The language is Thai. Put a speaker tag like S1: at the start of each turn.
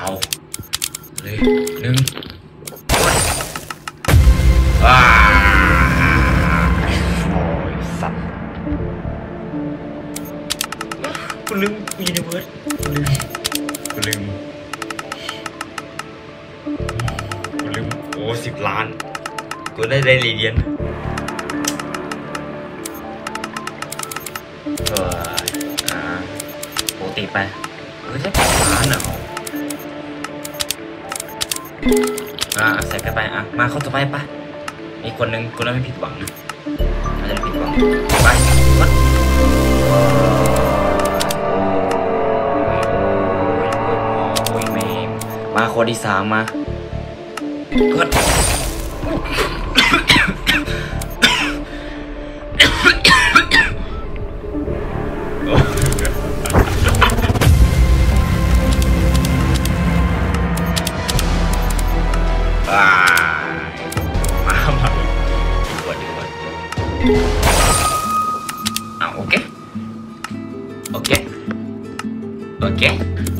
S1: เอาเลย1ว้าโอ้ยสัตว์กูลืมยูนิเวิร์สกูลืมโอ้10 ล้านกูได้เรียนปกติไปใช่8 ล้านเหรอใส่กันไปมาเข้าต่อไปปะมีคนนึงกูไม่ผิดหวังนะอาจจะผิดหวังไปวัดโอ้ยแม่มาคนที่3มาก็โอเค